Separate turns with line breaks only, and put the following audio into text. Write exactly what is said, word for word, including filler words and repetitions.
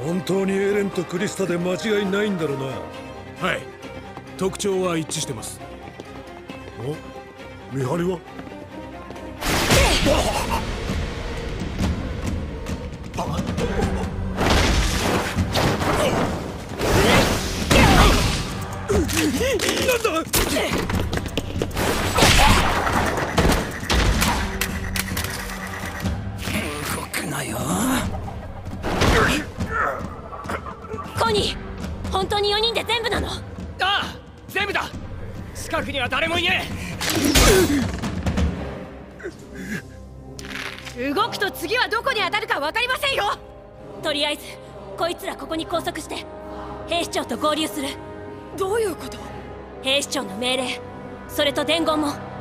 本当にエレンとクリスタで間違いないんだろうな。
はい、特徴は一致してます。
お、見張りはなんだ。
動くなよ。
コニー、本当によにんで全部なの？
ああ、全部だ。近くには誰もいね
え。動くと次はどこに当たるか分かりませんよ。とりあえずこいつらここに拘束して兵士長と合流する。どういうこと？兵士長の命令、それと伝言も